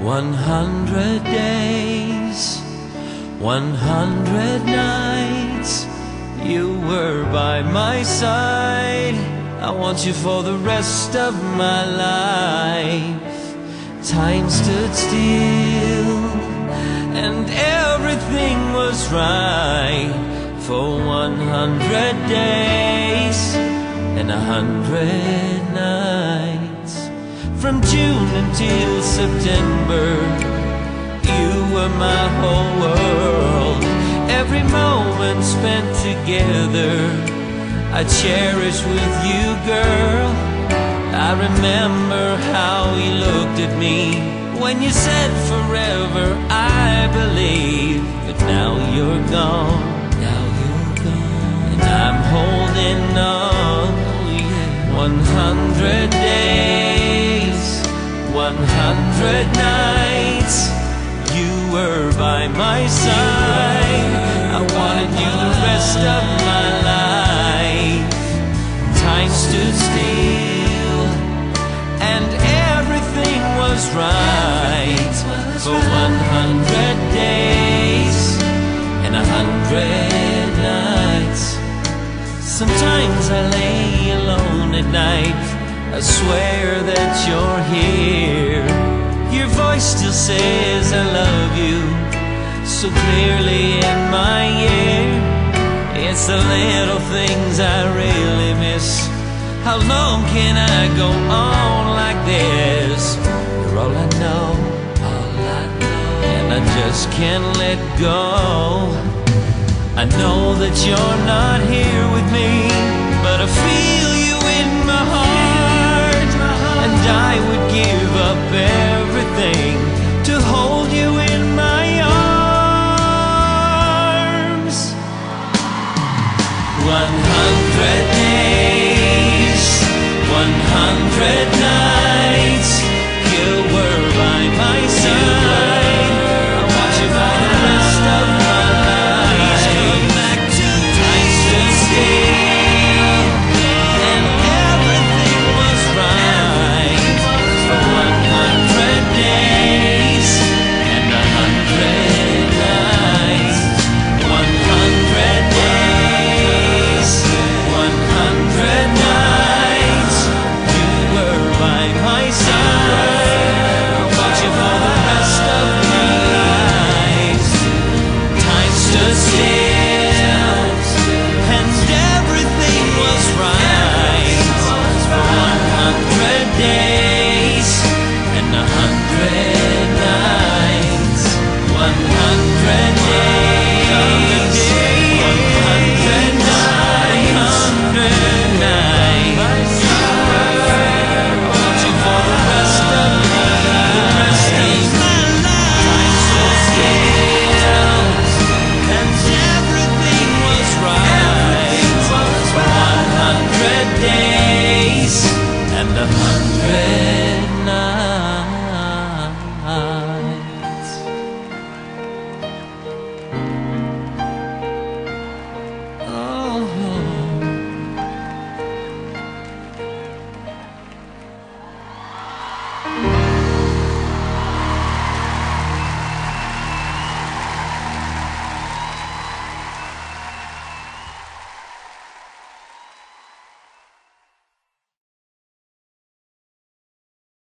100 days, 100 nights, you were by my side. I want you for the rest of my life. Time stood still and everything was right for 100 days and 100 nights. From June until September, you were my whole world. Every moment spent together I cherish with you, girl. I remember how you looked at me when you said forever. I believe, but now you're gone. Now you're gone, and I'm holding on. 100 days, 100 nights, you were by my side. I wanted you the rest of my life. Time stood still and everything was right for 100 days and 100 nights. Sometimes I lay alone at night, I swear that you're here. Your voice still says I love you so clearly in my ear. It's the little things I really miss. How long can I go on like this? You're all I know, and I just can't let go. I know that you're not here with me, but I feel you in my heart, and I would give up everything to hold you in my arms. 100 days, 100 nights, you were by my side. I want you for the rest of my life. Come back to time stood still and everything was right for 100 days and 100 nights. 100 days, 100 nights, you were by my side. I want you for the rest of my life. Time stood still and everything was right for 100 days and 100 nights. 100 days, 100 nights, 100 nights. I want you for the rest of my life. Time stood still and everything was right for 100 days and 100